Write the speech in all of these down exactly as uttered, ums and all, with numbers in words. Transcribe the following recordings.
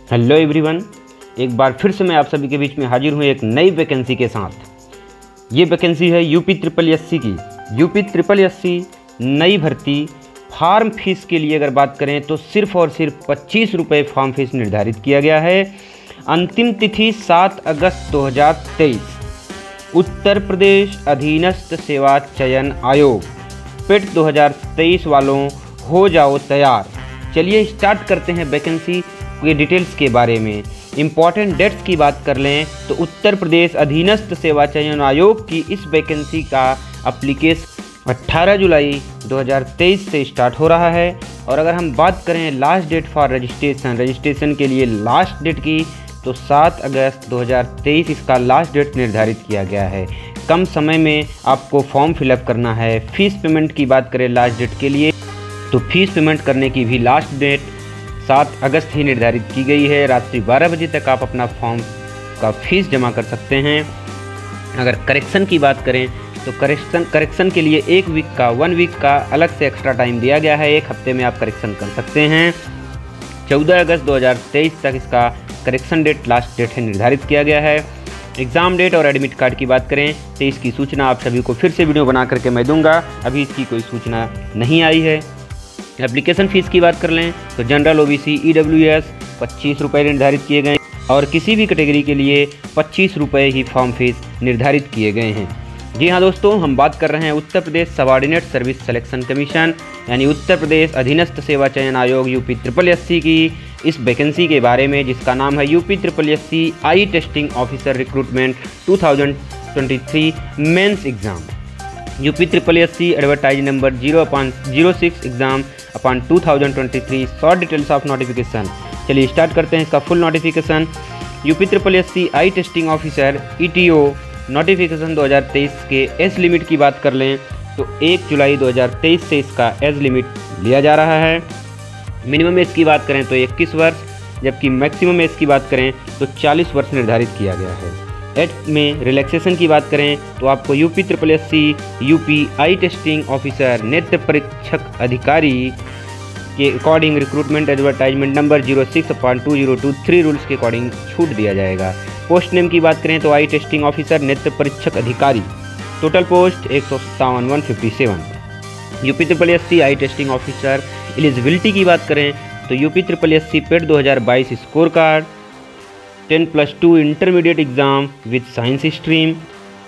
Hello everyone, एक बार फिर से मैं आप सभी के बीच में हाजिर हूँ एक नई वैकेंसी के साथ। ये वैकेंसी है यूपी ट्रिपल एस सी की। यूपी ट्रिपल एस सी नई भर्ती। फार्म फीस के लिए अगर बात करें तो सिर्फ और सिर्फ पच्चीस रुपये फार्म फीस निर्धारित किया गया है। अंतिम तिथि सात अगस्त दो हज़ार तेईस। उत्तर प्रदेश अधीनस्थ सेवा चयन आयोग पेट दो हज़ार तेईस वालों हो जाओ तैयार। चलिए स्टार्ट करते हैं वैकेंसी के डिटेल्स के बारे में। इम्पॉर्टेंट डेट्स की बात कर लें तो उत्तर प्रदेश अधीनस्थ सेवा चयन आयोग की इस वैकेंसी का एप्लीकेशन अठारह जुलाई दो हज़ार तेईस से स्टार्ट हो रहा है। और अगर हम बात करें last date for registration registration के लिए लास्ट डेट की तो सात अगस्त दो हज़ार तेईस इसका लास्ट डेट निर्धारित किया गया है। कम समय में आपको फॉर्म फिलअप करना है। फीस पेमेंट की बात करें लास्ट डेट के लिए तो फीस पेमेंट करने की भी लास्ट डेट सात अगस्त ही निर्धारित की गई है। रात्रि बारह बजे तक आप अपना फॉर्म का फीस जमा कर सकते हैं। अगर करेक्शन की बात करें तो करेक्शन करेक्शन के लिए एक वीक का वन वीक का अलग से एक्स्ट्रा टाइम दिया गया है। एक हफ्ते में आप करेक्शन कर सकते हैं। चौदह अगस्त दो हज़ार तेईस तक इसका करेक्शन डेट लास्ट डेट है निर्धारित किया गया है। एग्ज़ाम डेट और एडमिट कार्ड की बात करें तो इसकी सूचना आप सभी को फिर से वीडियो बना करके मैं दूंगा। अभी इसकी कोई सूचना नहीं आई है। एप्लीकेशन फ़ीस की बात कर लें तो जनरल ओबीसी ईडब्ल्यूएस पच्चीस रुपये निर्धारित किए गए और किसी भी कैटेगरी के लिए पच्चीस रुपये ही फॉर्म फीस निर्धारित किए गए हैं। जी हाँ दोस्तों, हम बात कर रहे हैं Uttar Pradesh subordinate service selection commission यानी उत्तर प्रदेश अधीनस्थ सेवा चयन आयोग यूपी ट्रिपल एस सी की इस वैकेंसी के बारे में, जिसका नाम है UP triple S C I testing officer recruitment दो हज़ार तेईस mains exam. UP triple S C advertise number zero upon zero six exam upon two thousand twenty three short details of notification. चलिए स्टार्ट करते हैं इसका full notification. UP triple S C I testing officer E T O notification दो हज़ार तेईस के age limit की बात कर लें तो एक जुलाई दो हज़ार तेईस से इसका एज लिमिट लिया जा रहा है। मिनिमम एज की बात करें तो इक्कीस वर्ष, जबकि मैक्सिमम एज की बात करें तो चालीस वर्ष निर्धारित किया गया है। एड में रिलैक्सेशन की बात करें तो आपको UP triple S C UP I testing officer नेत्र परीक्षक अधिकारी के according recruitment advertisement number zero six upon two zero two three rules के अकॉर्डिंग छूट दिया जाएगा। पोस्ट नेम की बात करें तो आई टेस्टिंग ऑफिसर नेत्र परीक्षक अधिकारी। टोटल पोस्ट एक सौ सत्तावन one fifty seven. UP triple S C I testing officer eligibility की बात करें तो UP triple S C PET दो हज़ार बाईस score card, ten plus two intermediate exam with science stream.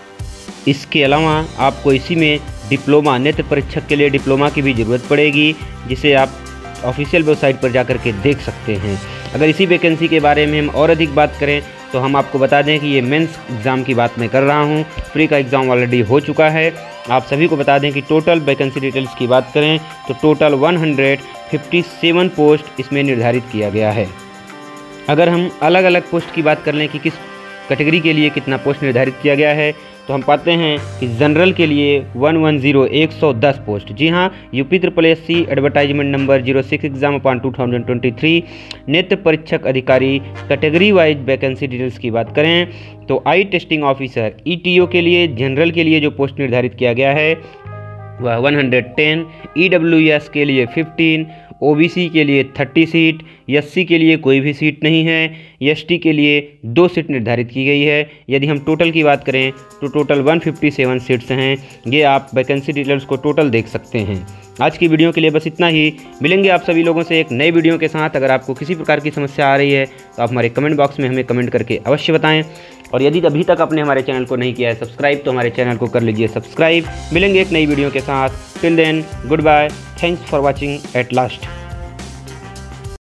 इसके अलावा आपको इसी में डिप्लोमा नेत्र परीक्षक के लिए डिप्लोमा की भी ज़रूरत पड़ेगी, जिसे आप ऑफिशियल वेबसाइट पर जाकर के देख सकते हैं। अगर इसी वैकेंसी के बारे में हम और अधिक बात करें तो हम आपको बता दें कि ये मेंस एग्ज़ाम की बात मैं कर रहा हूँ। प्री का एग्ज़ाम ऑलरेडी हो चुका है। आप सभी को बता दें कि टोटल वैकेंसी डिटेल्स की बात करें तो टोटल एक सौ सत्तावन पोस्ट इसमें निर्धारित किया गया है। अगर हम अलग अलग पोस्ट की बात कर लें कि किस कैटेगरी के लिए कितना पोस्ट निर्धारित किया गया है तो हम पाते हैं कि जनरल के लिए वन वन ज़ीरो एक सौ दस पोस्ट। जी हाँ, UP triple S C advertisement number zero six exam upon two thousand twenty three नेत्र परीक्षक अधिकारी। कैटेगरी वाइज वैकेंसी डिटेल्स की बात करें तो I testing officer E T O के लिए जनरल के लिए जो पोस्ट निर्धारित किया गया है वह एक सौ दस, ई डब्ल्यू एस के लिए पंद्रह, ओबीसी के लिए तीस सीट, एससी के लिए कोई भी सीट नहीं है, एसटी के लिए दो सीट निर्धारित की गई है। यदि हम टोटल की बात करें तो टोटल एक सौ सत्तावन सीट्स हैं। ये आप वैकेंसी डिटेल्स को टोटल देख सकते हैं। आज की वीडियो के लिए बस इतना ही। मिलेंगे आप सभी लोगों से एक नई वीडियो के साथ। अगर आपको किसी प्रकार की समस्या आ रही है तो आप हमारे कमेंट बॉक्स में हमें कमेंट करके अवश्य बताएं। और यदि अभी तक आपने हमारे चैनल को नहीं किया है सब्सक्राइब तो हमारे चैनल को कर लीजिए सब्सक्राइब। मिलेंगे एक नई वीडियो के साथ। Till then good bye, thanks for watching at last.